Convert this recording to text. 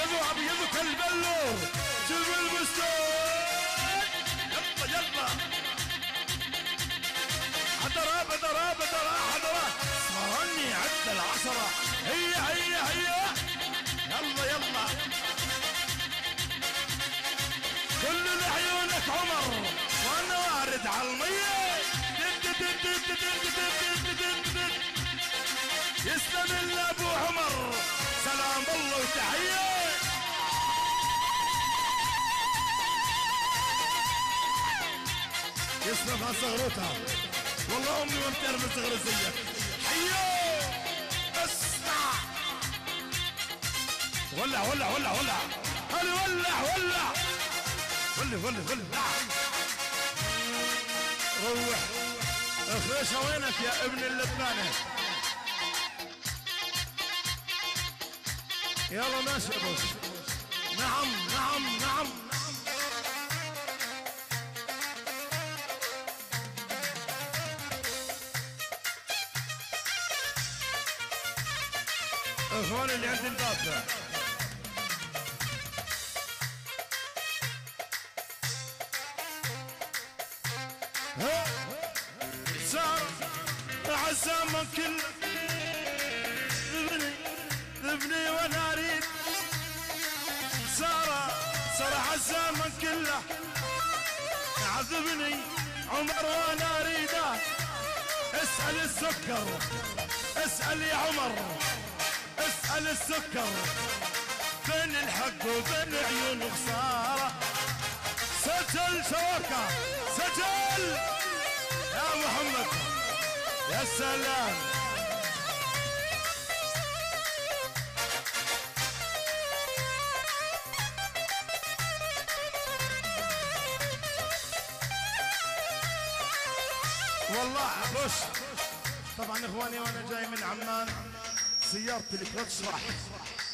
ابيض وابيض كالبلور شوف البستان يلا يلا حضرة بدرة بدرة حضرة صارني عد العشرة هيا هيا هيا يلا يلا كل لعيونك عمر وانا وارد على المية يسلم الله ابو عمر سلام الله وتحية يسلم صغرتها والله امي ما بتعرف صغر زيك حيو اسمع ولع ولع ولع ولع هل ولع ولع ولع ولع ولع روح افريشه وينك يا ابن اللبناني يلا ماشي يا بوس نعم نعم نعم اخواني اللي عند الباب صار عالزمن كله ذبني وانا اريد صار عالزمن كله عذبني عمر وانا اريده اسأل السكر اسأل يا عمر اسأل السكر بين الحق وبين عيون خسارة سجل شوكة سجل يا محمد يا سلام والله بص طبعا اخواني وانا جاي من عمان سيارتي لك لا تشرح